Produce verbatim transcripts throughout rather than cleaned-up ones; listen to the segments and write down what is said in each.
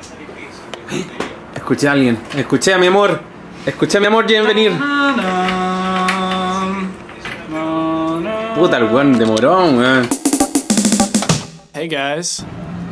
Escuché a alguien. Escuché a mi amor. Escuché a mi amor, Jen venir. Puta, el weón de morón, weón. Hey guys.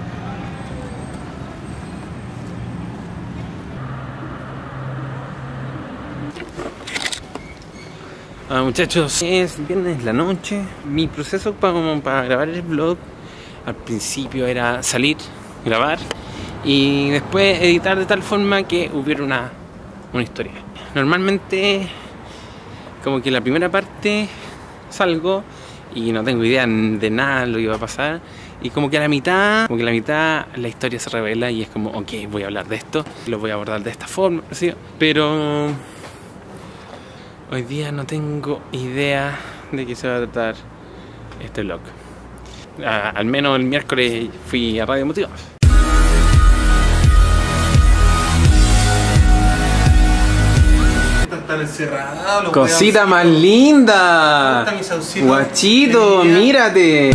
Ah, muchachos, es viernes la noche. Mi proceso para, para grabar el vlog al principio era salir, grabar y después editar de tal forma que hubiera una, una historia. Normalmente como que la primera parte salgo y no tengo idea de nada de lo que va a pasar, y como que a la mitad, como que a la mitad la historia se revela y es como, ok, voy a hablar de esto, lo voy a abordar de esta forma, ¿sí? Pero hoy día no tengo idea de qué se va a tratar este vlog. Ah, al menos el miércoles fui a Radio Motivos. Cosita más linda. Guachito, mírate.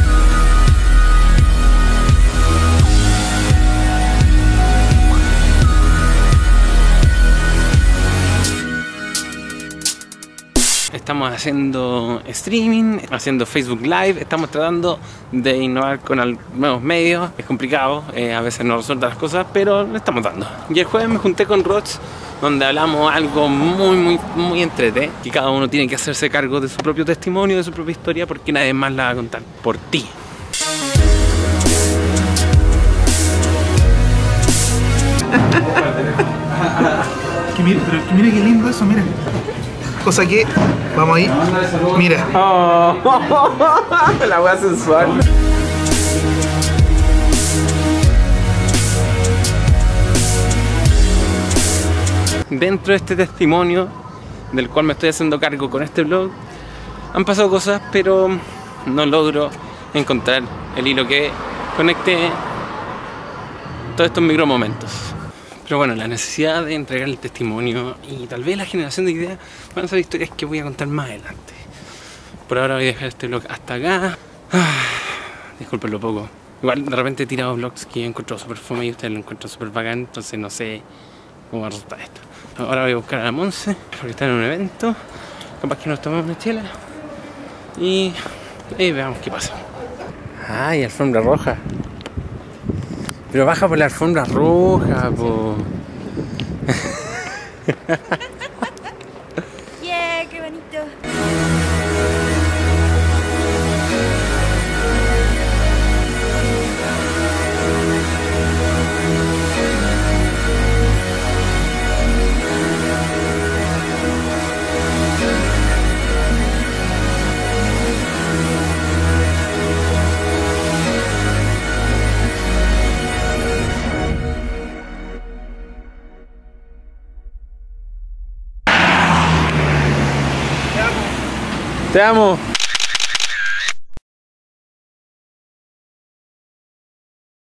Estamos haciendo streaming, haciendo Facebook Live, estamos tratando de innovar con nuevos medios. Es complicado, eh, a veces no resultan las cosas, pero le estamos dando. Y el jueves me junté con Roch, donde hablamos algo muy, muy, muy entrete, que cada uno tiene que hacerse cargo de su propio testimonio, de su propia historia, porque nadie más la va a contar por ti. que mira, pero que mira qué lindo eso, mira. Cosa que, vamos ahí, mira. Oh, la wea sensual. Dentro de este testimonio, del cual me estoy haciendo cargo con este vlog, han pasado cosas, pero no logro encontrar el hilo que conecte todos estos micromomentos. Pero bueno, la necesidad de entregar el testimonio y tal vez la generación de ideas van a ser historias que voy a contar más adelante. Por ahora voy a dejar este vlog hasta acá. Ah, disculpen lo poco. Igual de repente he tirado vlogs que he encontrado súper fome y ustedes lo encuentran súper bacán, entonces no sé cómo va a resultar esto. Ahora voy a buscar a la Monse, porque está en un evento. Capaz que nos tomamos una chela y, y veamos qué pasa. Ay, alfombra roja. Pero baja por la alfombra roja, po. Yeah, qué bonito. Te amo.